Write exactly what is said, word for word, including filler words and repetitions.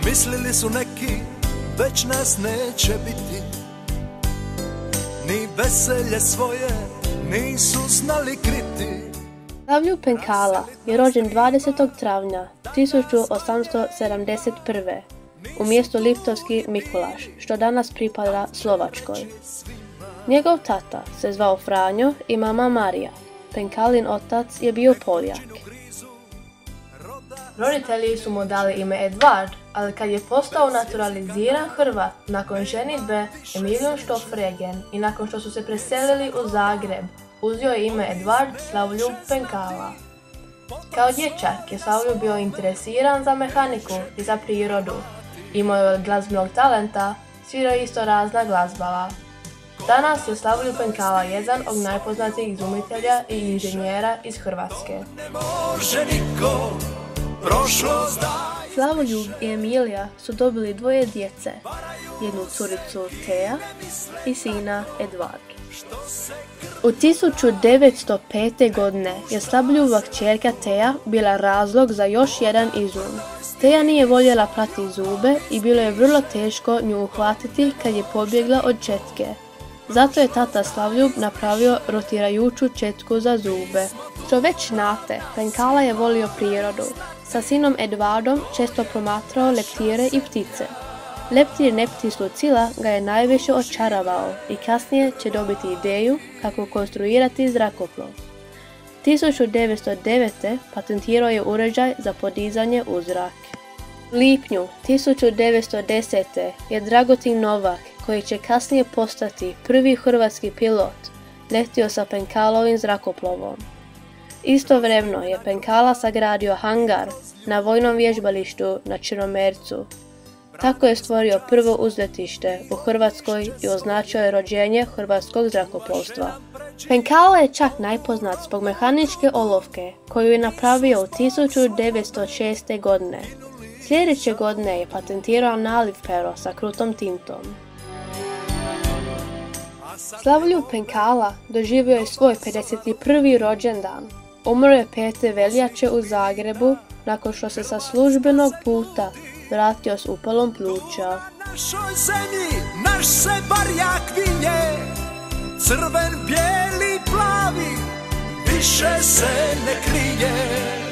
Mislili su neki, već nas neće biti, ni veselje svoje nisu znali kriti. Slavljub Penkala je rođen dvadesetog travnja tisuću osamsto sedamdeset prve u mjestu Liptovski Mikulaš, što danas pripada Slovačkoj. Njegov tata se zvao Franjo i mama Marija. Penkalin otac je bio Poljak. Roditelji su mu dali ime Edvard, ali kad je postao naturaliziran Hrvat nakon ženidbe Emilijom Štofregen i nakon što su se preselili u Zagreb, uzeo je ime Edvard Slavljub Penkala. Kao dječak je Slavljub bio interesiran za mehaniku i za prirodu. Imao je glazbenog talenta, svirao isto razna glazbala. Danas je Slavljub Penkala jedan od najpoznatijih izumitelja i inženjera iz Hrvatske. Slavoljub i Emilija su dobili dvoje djece, jednu curicu Teja i sina Edvard. U tisuću devetsto pete. godine je Slavljubova kćerka Teja bila razlog za još jedan izum. Teja nije voljela prati zube i bilo je vrlo teško nju uhvatiti kad je pobjegla od četke. Zato je tata Slavljub napravio rotirajuću četku za zube. Što već znate, Penkala je volio prirodu. Sa sinom Edvardom često promatrao leptire i ptice. Leptir Neptis Lucila ga je najviše očaravao i kasnije će dobiti ideju kako konstruirati zrakoplov. tisuću devetsto devete. patentirao je uređaj za podizanje u zrak. U lipnju tisuću devetsto desete. je Dragutin Novak, koji će kasnije postati prvi hrvatski pilot, letio sa Penkalovim zrakoplovom. Istovremeno je Penkala sagradio hangar na vojnom vježbalištu na Črnomercu. Tako je stvorio prvo uzletište u Hrvatskoj i označio je rođenje hrvatskog zrakoplovstva. Penkala je čak najpoznat zbog mehaničke olovke koju je napravio u tisuću devetsto šeste. godine. Sljedeće godine je patentirao naliv pero sa krutom tintom. Slavljub Penkala doživio je svoj pedeset prvi rođendan. Umro je pete veljače u Zagrebu nakon što se sa službenog puta vratio s upalom pluća. Na našoj zemlji naš se barjak vinje, crven, bijeli, plavi, više se ne krije.